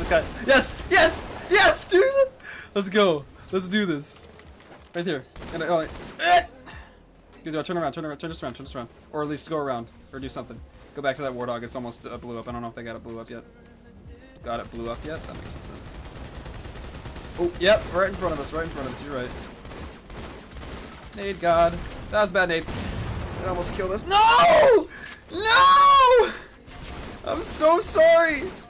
Okay. Yes! Yes! Yes, dude! Let's go. Let's do this. Right here. And turn around, turn this around. Or at least go around. Or do something. Go back to that War Dog. It's almost blew up. I don't know if they got it blew up yet. Got it blew up yet? That makes no sense. Oh, yep, right in front of us, you're right. Nade God. That was a bad nade. It almost killed us. No! No! I'm so sorry!